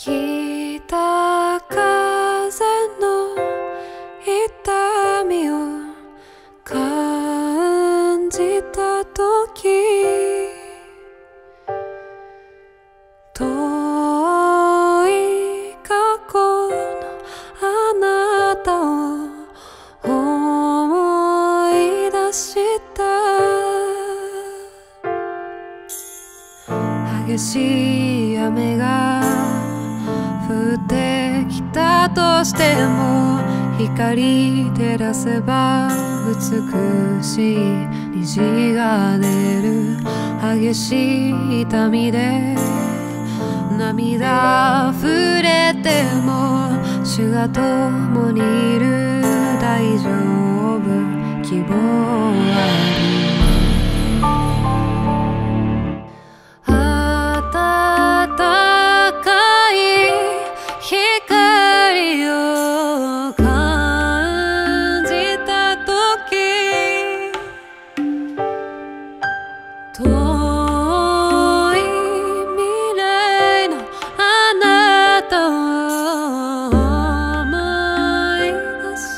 北風の痛みを感じたとき、遠い過去のあなたを思い出した。激しい雨が降ってきたとしても、光照らせば美しい虹が出る。激しい痛みで涙溢れても、主が共にいる。大丈夫、希望ある。遠い未来のあなたを思い出した。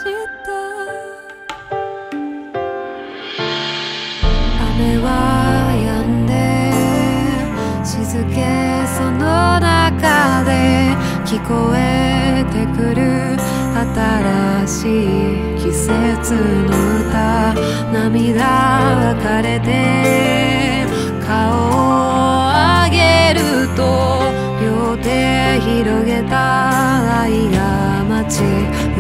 雨は止んで静けさの中で聞こえてくる新しい季節の歌。涙が枯れて顔を上げると、両手広げた愛が待ち